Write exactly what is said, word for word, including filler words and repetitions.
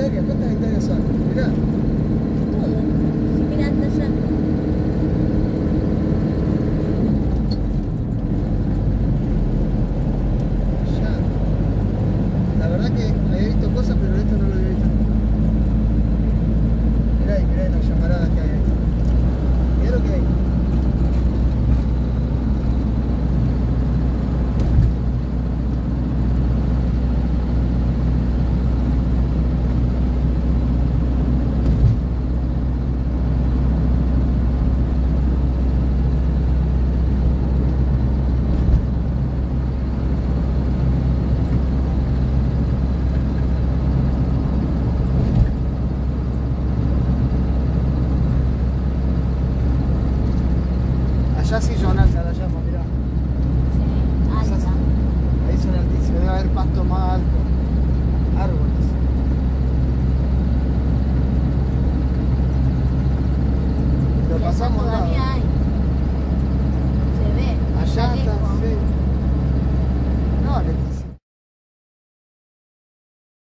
hectáreas? ¿Cuántas hectáreas son? Mirá. Todo. Si mirá hasta allá. Allá. La verdad que había visto cosas, pero esto no lo había visto. Mirá ahí, mirá ahí las llamaradas que hay ahí. Mirá lo que hay. Allá sí son altas las llamas, mirá. Sí, Esas- alta. Ahí son altísimas, debe haber pasto más alto.